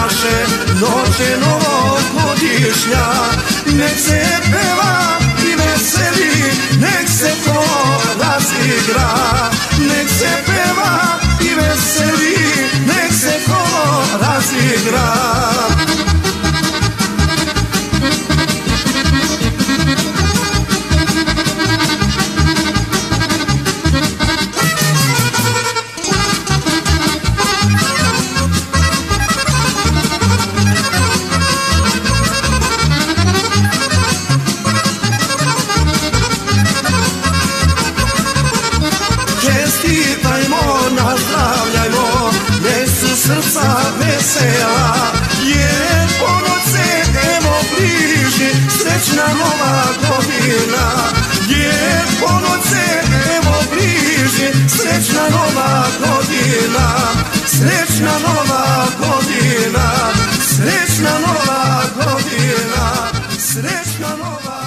naše noće novogodišnja. Nek se peva i veseli, nek se ko razigra. Nek se peva i veseli, nek se ko razigra. Čestitajmo, nazdravljajmo, nek su srca vesela, jer ponoć se evo bliži, srećna nova godina. Jer ponoć se evo bliži, srećna nova godina. Srećna nova godina, srećna nova godina, srećna nova